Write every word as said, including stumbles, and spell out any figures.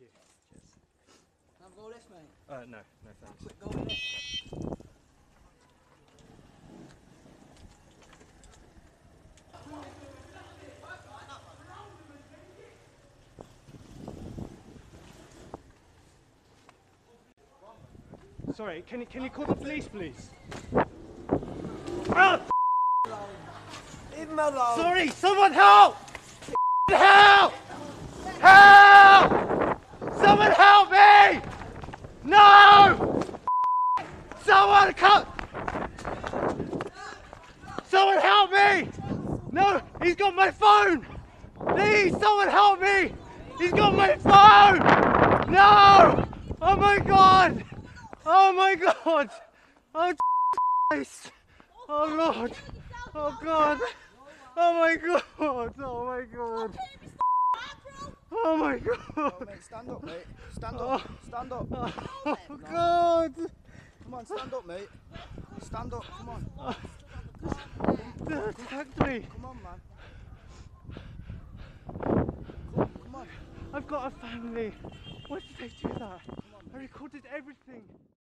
you. Cheers. Can I go this, mate? Uh, no, no thanks. Quick, go in it. Sorry, can you can you call the police, please? Oh, Leave him alone. sorry, someone help! Help! Help! Someone help me! No! Someone come! Someone help me! No, he's got my phone! Please, someone help me! He's got my phone! No! Oh my god! Oh my god! Oh Christ! Oh Lord! Oh God! Oh my god! Oh my god! Oh my god! Oh, mate, stand up, mate. Stand up. Stand up. Oh god! Come on, stand up, mate. Stand up. Come on. They attacked me! Come on, man. Come, come on. I've got a family! Why did they do that? I recorded everything!